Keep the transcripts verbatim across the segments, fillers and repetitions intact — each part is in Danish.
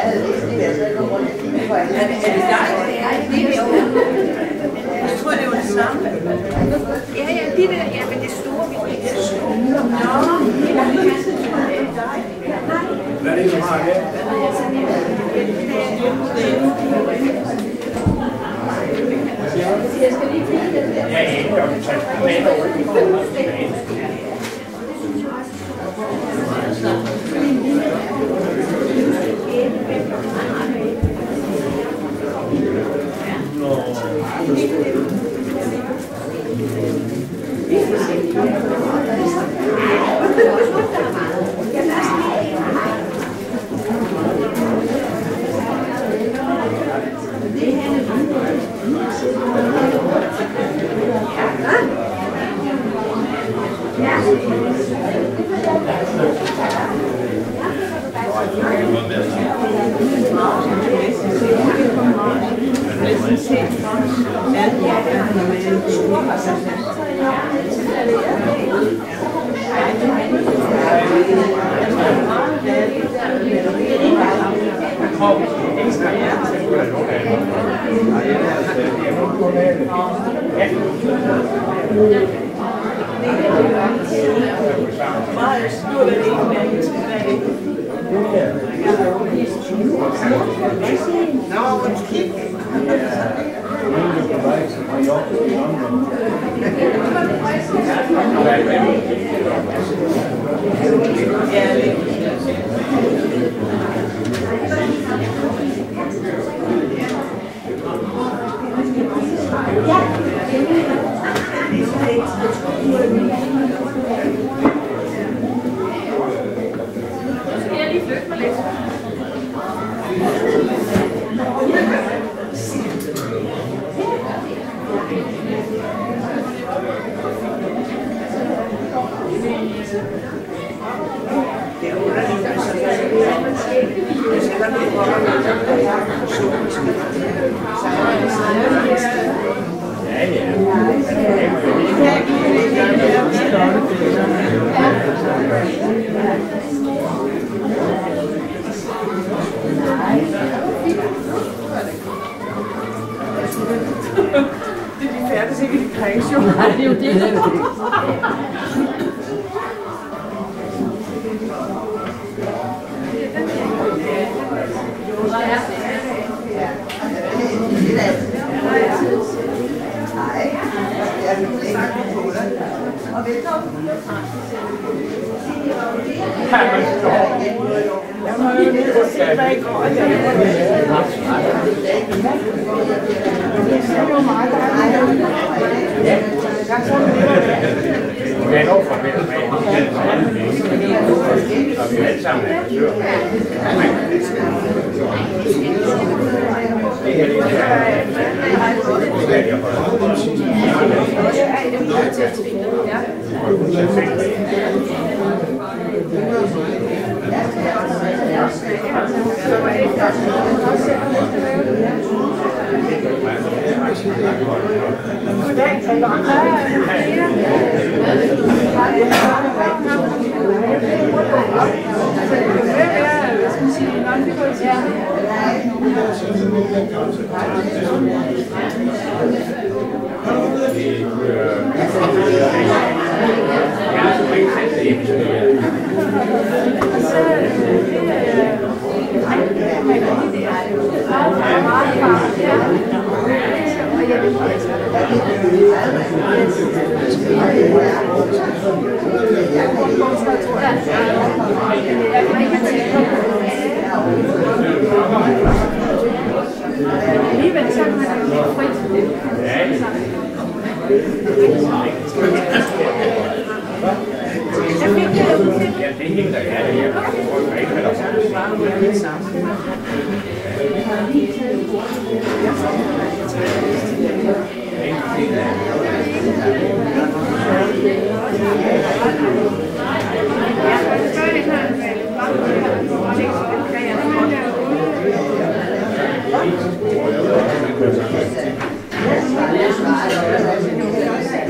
havde vidst det, altså ikke rundt i kigge for alle. Er det dig? Jeg tror, det var det samme. Ja, ja, de der, ja, men det store, vi ikke er store. Nå, det er dig. Hvad er det, du har her? Jeg skal lige finde den der. Ja, ja, jeg vil tage den med over.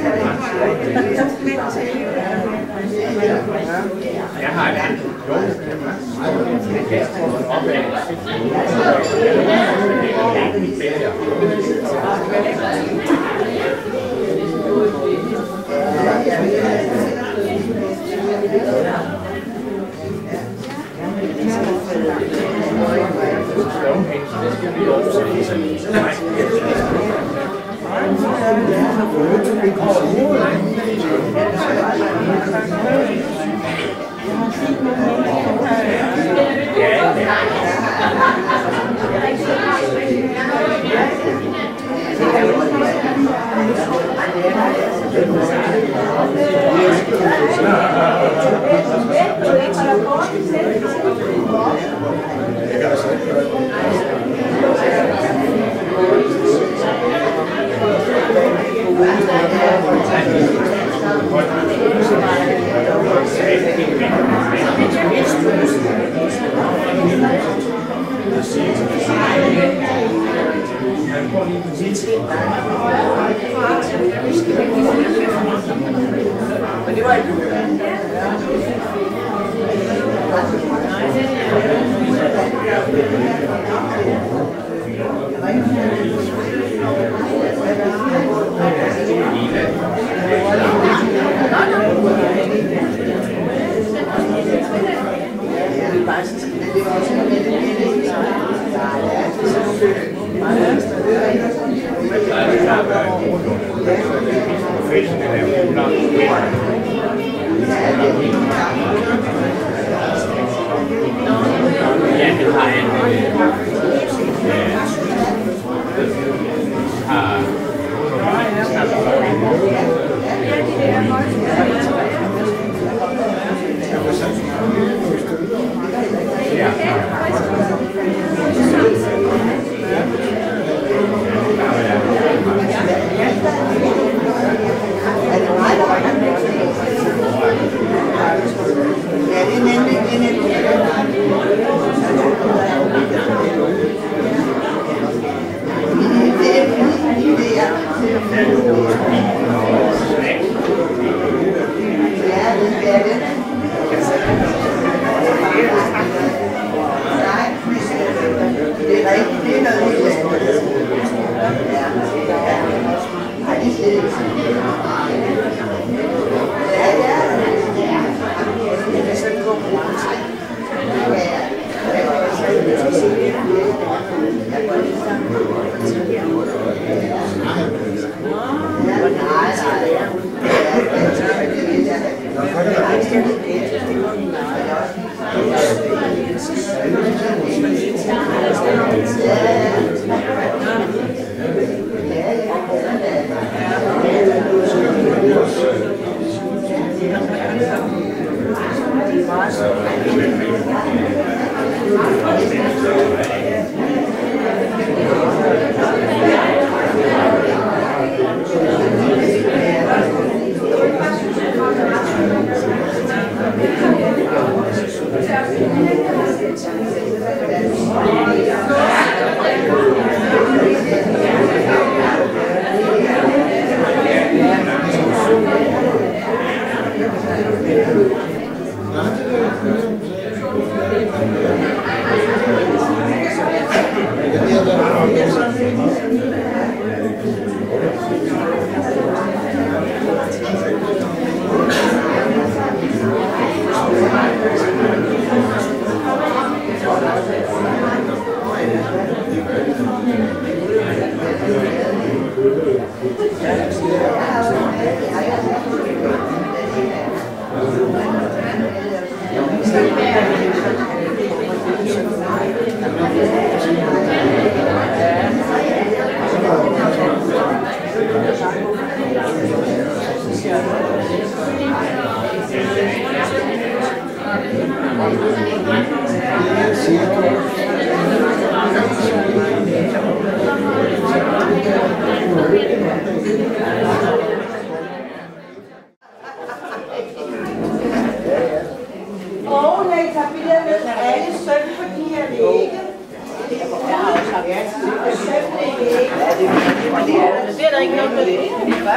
Jeg har det. Søvn i væggen. Det er der ikke noget med det.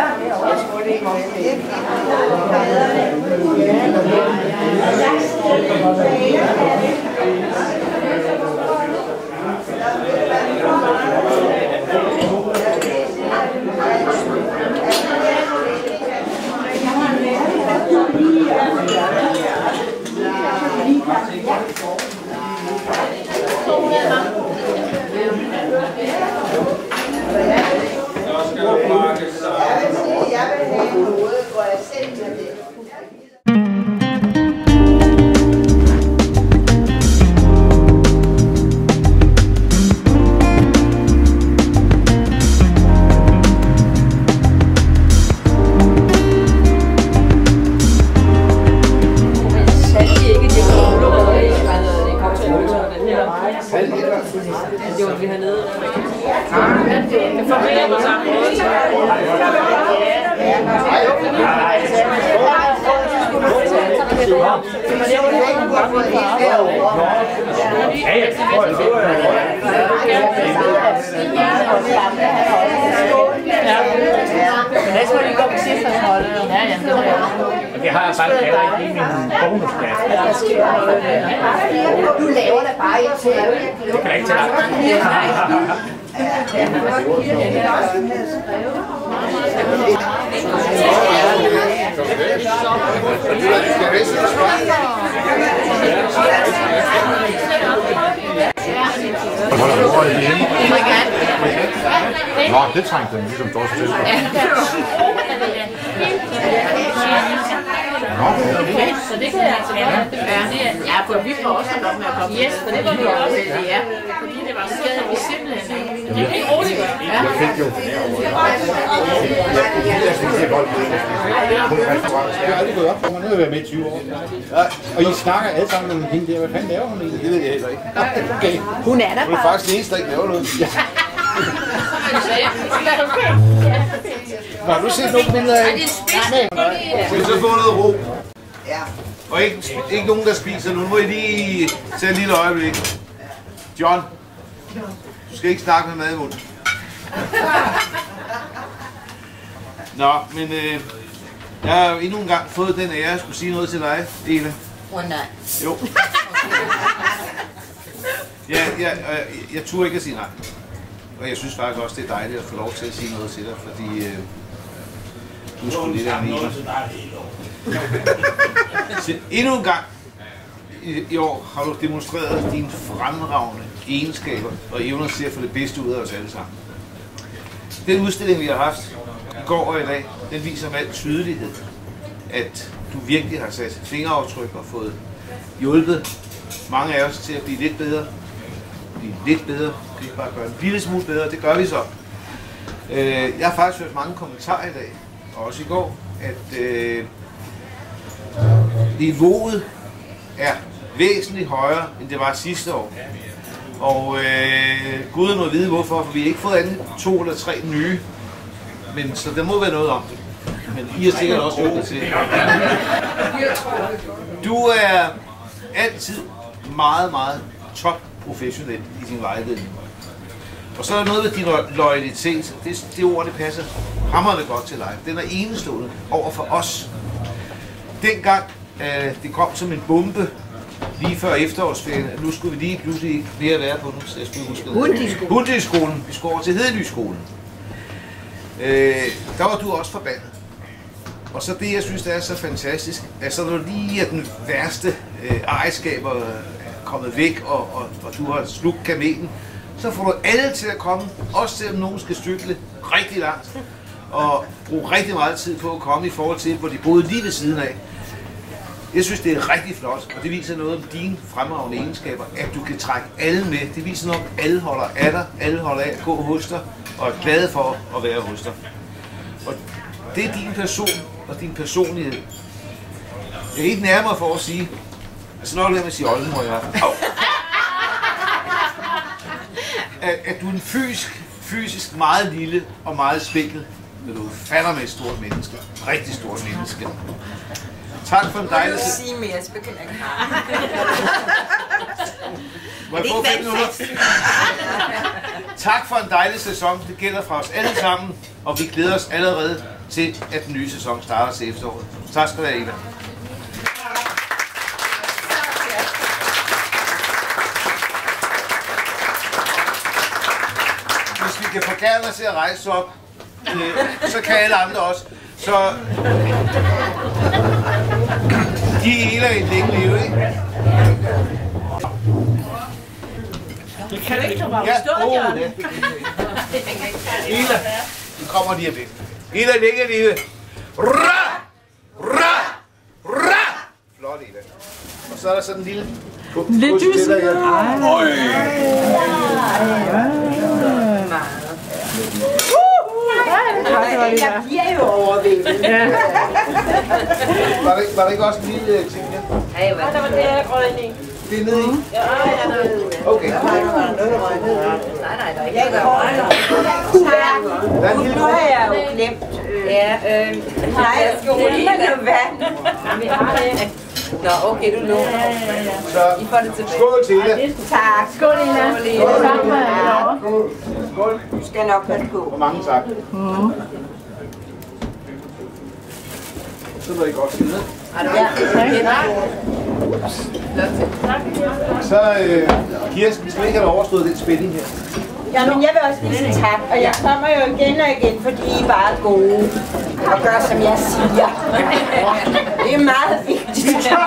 Det var vi hernede. Det formerer på samme måde. Men ellers må de gå på sidsteholdet. Ja, ja, det var jeg. Det har jeg faktisk heller ikke i min bonusplads. Du laver da bare et til. Det kan jeg ikke tage. Nå, det trængte den ligesom dårligt til. Så det kan jeg altså godt. Ja, for vi får også nok med at komme. Yes, for det var vi også heldige, ja. Fordi det var skadet, vi simpelthen ikke. Det er helt roligt. Jeg fik jo. Jeg synes, det er voldt. Jeg har aldrig gået op for mig. Nu har jeg været med i tyve år. Og I snakker alle sammen om hende der. Hvad fanden laver hun egentlig? Det ved jeg heller ikke. Okay. Hun er der Hun er bare. faktisk den eneste, der ikke laver noget. Har du set nogle billeder af? Skal vi så få noget ro? Ja. Og ikke, ikke nogen, der spiser nu. Nu må I lige tage et lille øjeblik. John, du skal ikke snakke med mad i munden. Nå, men øh, jeg har jo endnu en gang fået den ære, at skulle sige noget til dig, Eva. Åh oh, nej. Jo. Ja, ja, jeg, jeg turde ikke at sige nej. Og jeg synes faktisk også, det er dejligt at få lov til at sige noget til dig, fordi øh, du skulle lidt af en Eva. Så endnu en gang i, i år har du demonstreret dine fremragende egenskaber og evner til at få det bedste ud af os alle sammen. Den udstilling, vi har haft i går og i dag, den viser med al tydelighed, at du virkelig har sat fingeraftryk og fået hjulpet mange af os til at blive lidt bedre. Blive lidt bedre, vi kan bare gøre en lille smule bedre, det gør vi så. Jeg har faktisk hørt mange kommentarer i dag, og også i går, at øh, niveauet er væsentligt højere, end det var sidste år. Og øh, Gud må vide hvorfor, for vi har ikke fået andet to eller tre nye. Men så der må være noget om det. Men I har sikkert også hørt det til. Du er altid meget, meget top professionel i din vejledning. Og så er der noget ved din loyalitet. Det, det ord, det passer hamrende godt til dig. Den er enestående over for os. Dengang øh, det kom som en bombe lige før efterårsferien, at nu skulle vi lige pludselig ikke mere være på nu, så jeg skulle huske Hundiskolen. Hundiskolen. Vi skulle over til Hedelyskolen. Øh, der var du også forbandet. Og så det, jeg synes, der er så fantastisk, at så når lige at den værste øh, ejerskaber er kommet væk, og, og, og du har slugt kamelen, så får du alle til at komme, også selvom nogen skal cykle rigtig langt, og bruge rigtig meget tid på at komme i forhold til, hvor de boede lige ved siden af. Jeg synes, det er rigtig flot, og det viser noget om dine fremragende egenskaber, at du kan trække alle med. Det viser noget om, at alle holder af dig, alle holder af at gå hos dig, og er glade for at være hos dig. Og det er din person og din personlighed. Jeg er ikke nærmere for at sige, altså nok lad mig sige oldemor i hvert fald. At, at du er en fysisk, fysisk meget lille og meget spækket, men du falder med et stort menneske. Rigtig stort menneske. Tak for en dejlig... Jeg vil sige mere, så begynder jeg ikke. Må jeg få fem minutter? tak for en dejlig sæson. Det gælder fra os alle sammen, og vi glæder os allerede til, at den nye sæson starter til efteråret. Tak skal du have, Eva. Hvis vi kan få Gerner til at rejse op, øh, så kan alle andre også. Så de heler et længe liv, ikke? Det kan du ikke komme Ja, åh, det. Ela, nu kommer lige lidt. Ela, længe live. Ra! Ra! Ra! Flot, Ela. Og så er der sådan en lille... Lidt dyst. Øj! Jeg bliver jo overvældet. Var der, var der ikke også en lille ting her? Ja, hvad? Der var det her grønne i. Det er nede i? Ja, ja, der Okay. var noget, der røg ned. Nej, nej, der er ikke noget. Tak. Nu har jeg jo glemt. Ja, øh... Nej, jeg skal rulle noget vand. Vi har det. Nå, okay, du låner. Så, I får det tilbage. skål til Ela. Tak. Skål, Ina. Skål. Skål. Du skal nok passe på. Og mange tak. Mm. Så var det godt til ned. Ja, Så, øh, Kirsten, vi skal ikke have overstået den spænding her. Jamen, jeg vil også lige sige tak, og jeg kommer jo igen og igen, fordi I er bare gode og gør, som jeg siger. Det er meget vigtigt. det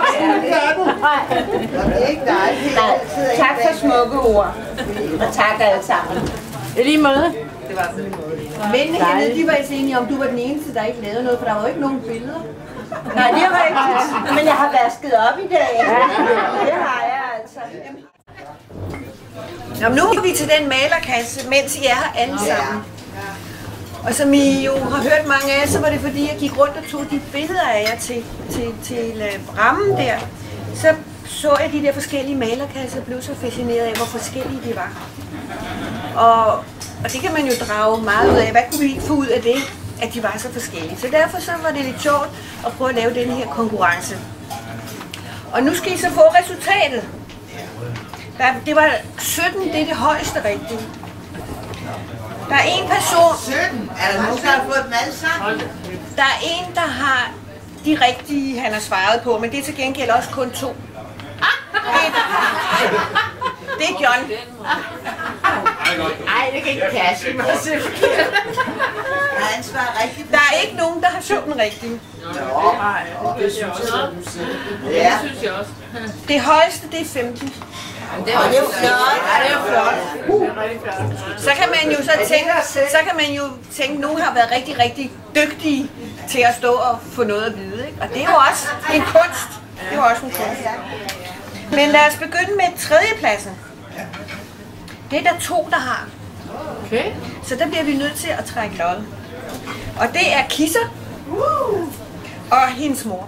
er ikke dig. Nej, tak for smukke ord, og tak alle sammen. I lige måde. Mændene hernede, de var altså enige om, du var den eneste, der ikke lavede noget, for der var jo ikke nogen billeder. Nej, det er rigtigt, men jeg har vasket op i dag. Det har jeg altså. Nå, men nu er vi til den malerkasse, mens I er her alle sammen. Og som I jo har hørt mange af, så var det fordi, jeg gik rundt og tog de billeder af jer til, til, til uh, rammen der. Så så jeg de der forskellige malerkasser og blev så fascineret af, hvor forskellige de var. Og, og det kan man jo drage meget ud af. Hvad kunne vi ikke få ud af det, at de var så forskellige? Så derfor så var det lidt sjovt at prøve at lave den her konkurrence. Og nu skal I så få resultatet. Der, det var sytten, det er det højeste rigtige. Der er en person... sytten? Er der nogen, der har fået dem alle sammen? Der er en, der har de rigtige, han har svaret på, men det er til gengæld også kun to. Det, det er John. Ej, det kan ikke passe. Det må jeg se forkert. Har han svaret rigtigt? Der er ikke nogen, der har så den rigtige. Nej, det synes jeg også. Ja. Det synes jeg også. Det højeste, det er femten. Det var jo flot. Ja, det er flot. Det er rigtig flot. Så kan man jo så tænke, så kan man jo tænke, at nogen har været rigtig, rigtig dygtige til at stå og få noget at vide. Ikke? Og det er jo også en kunst. Det er jo også en kunst. Men lad os begynde med tredjepladsen. Det er der to, der har. Okay. Så der bliver vi nødt til at trække lod. Og det er Kisser og hendes mor.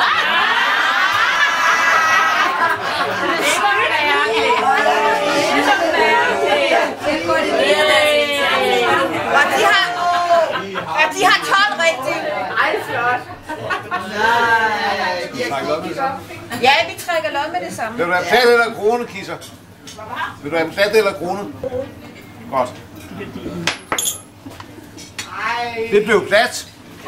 Og de har, og de har tolv rigtige. Ej, det er flot. Ja, vi trækker lod med det samme. Vil du have plat eller krone, Kisser? Vil du have plat eller krone? Godt. Det blev plat.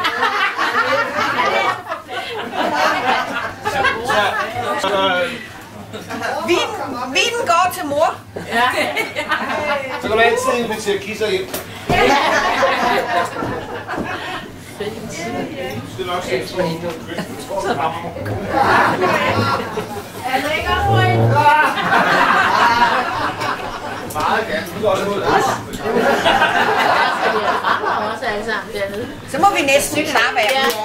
Vinen, vinen går til mor. Så kan du altid invitere Kisser hjem. Det er nok set. Meget gerne. Du går også mod os. Også alle sammen dernede. Så må vi næsten klappe af dem.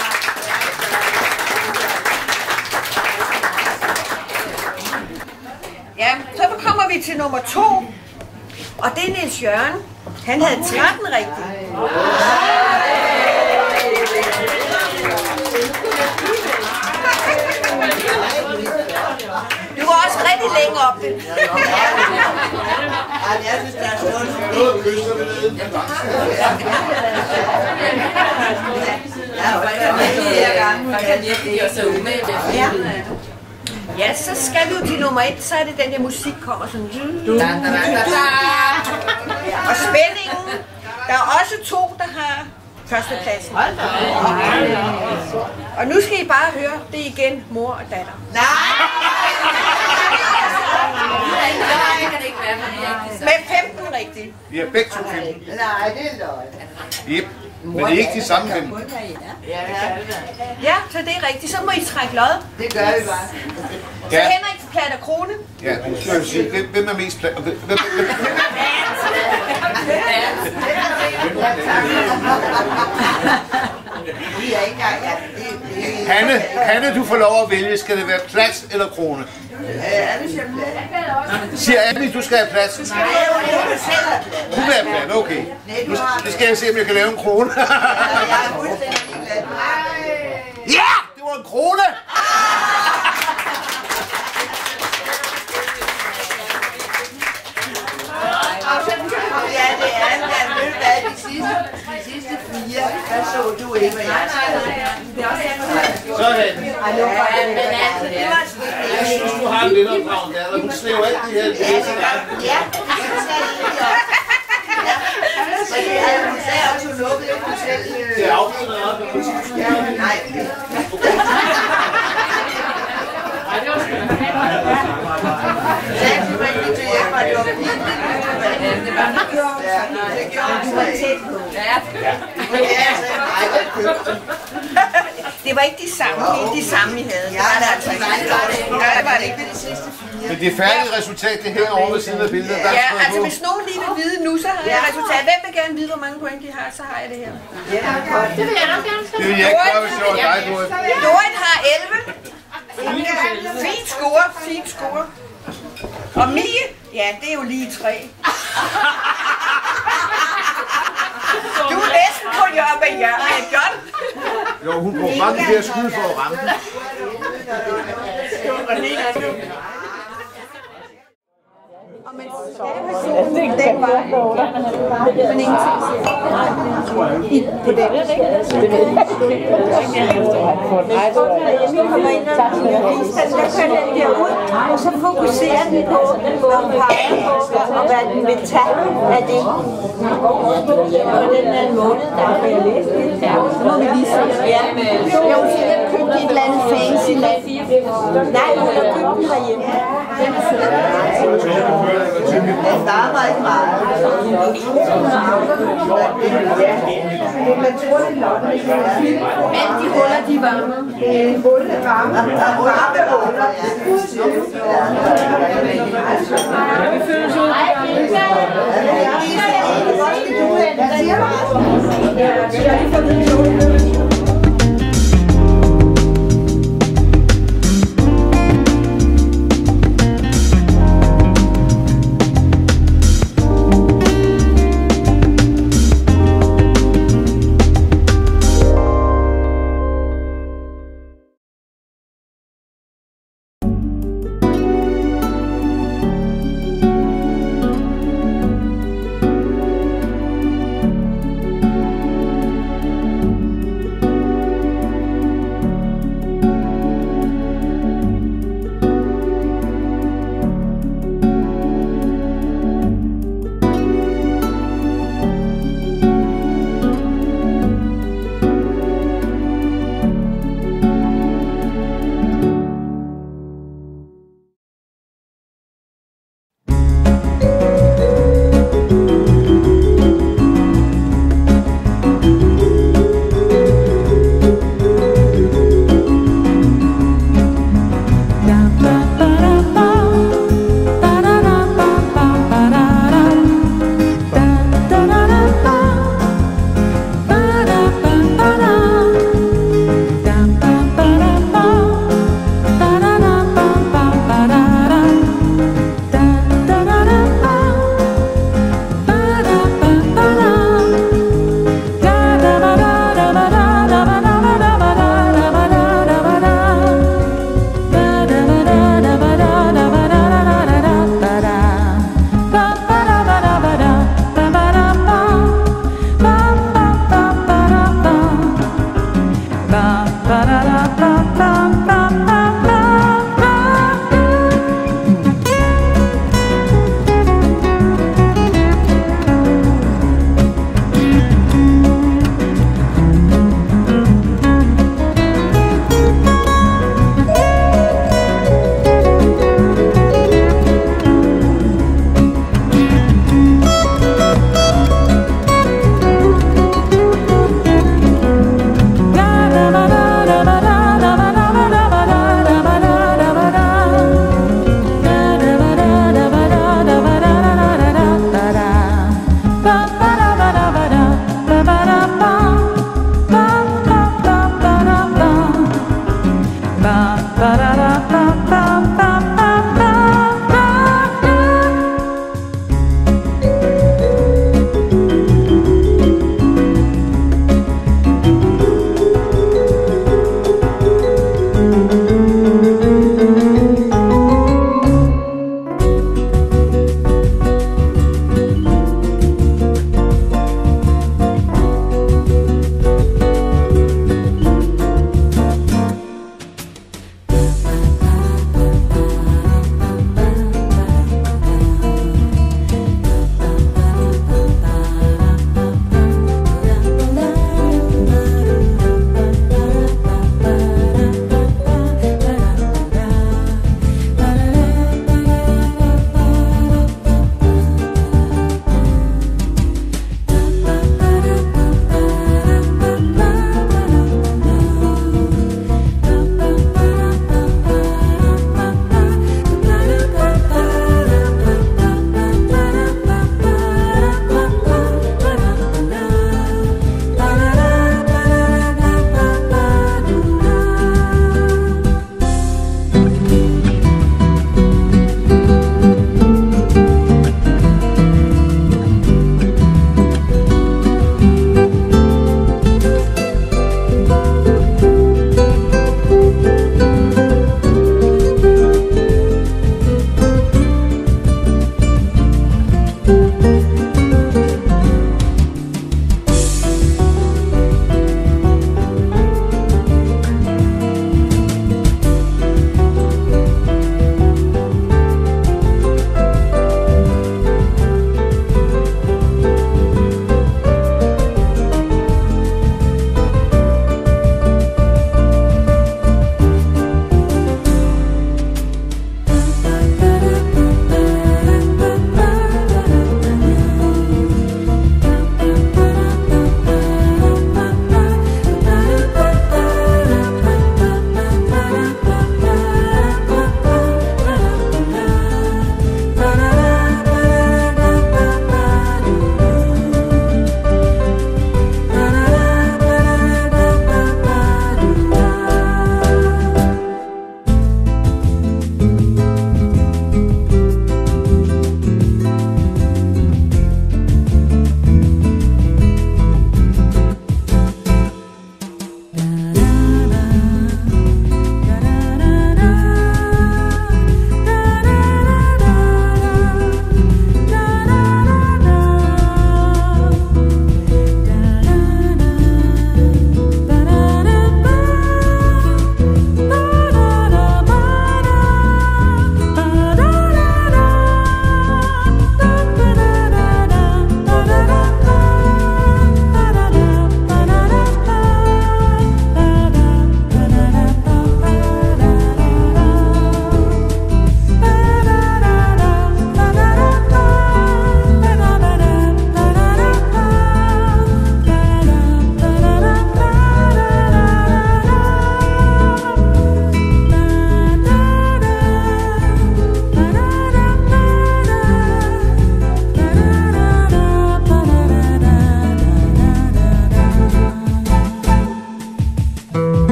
Ja, så kommer vi til nummer to. Og det er Niels Jørgen. Han havde tretten rigtigt. Du var også rigtig længe op det. Jeg synes, der er stået Noget kysser vi ned. Jeg har været med flere gange. Jeg kan virkelig gøre sig umage. Ja. Ja, så skal vi jo til nummer et, så er det den der musik kommer sådan. Da, da, da, da, da. også to, der har førstepladsen. Og nu skal I bare høre, det er igen mor og datter. Nej! Nej, kan det ikke være, fordi jeg ikke Med femten rigtigt. Vi har begge to femten. Nej, det er løgn. Yep. Men det er ikke de samme femten. Ja, så det er rigtigt. Så må I trække lod. Det gør vi bare. Så Ja. Henrik får plat og krone. Ja, nu skal jeg sige, hvem, hvem er mest pla- hvem, hvem, hvem, Vi er ikke engang... Ja, det, det, Hanne, Hanne, du får lov at vælge. Skal det være plads eller krone? Ja, det siger plads. Siger Annie, du skal have plads? Nej, jeg vil selv have plads. Du vil have plads, okay. Nu det skal jeg se, om jeg kan lave en krone. Jeg er fuldstændig ligeglad. Ja, det var en krone! Ja, det er det. Jeg ved hvad, de sidste, de sidste fire, der så du ikke, hvad jeg skrev. Sådan. Men altså, det var Jeg synes, du har en vinderdragen der, og hun slæver alt det her. Ja, ja, det skal jeg lige op. Men det er, hun sagde også, hun lukkede ikke hun selv. Det er affundet op. Ja, nej. Nej, det var sgu da Sagde til mig, at jeg var lukket ind. det var nok gjort. Ja, det gjorde hun var tæt på. Ja. Men det er altså nej, der købte. Det var ikke de samme, ikke de samme, I havde. Ja, det altså ikke. Nej, det var det ikke. Nej, det var det ikke. De sidste fire. Men det færdige resultat, det hænger over ved siden af billedet. Der er Ja, skrevet altså på. hvis nogen lige vil vide nu, så har jeg resultat. Hvem vil gerne vide, hvor mange point de har, så har jeg det her. Det vil jeg nok gerne Det vil jeg ikke gøre, hvis det var dig, Dorit. Dorit har elleve. Fint score, fint score. Og Mie, ja, det er jo lige tre. Du er næsten på job med jer, med John. Jo, hun brugte mange flere skud for at ramme den. Den var men ingenting. På den. Så kører den derud, og så fokuserer den på, hvad hun peger på, og hvad den vil tage af det. Og den er en måned, der er ved at læse det. Så må vi lige se. Ja, jo, så jeg købte et eller andet fancy land. Nej, hun har købt den herhjemme. Jeg starter ikke meget. Men de huller, de varmer. De huller er varme. Varme huller, ja. Vi føler så.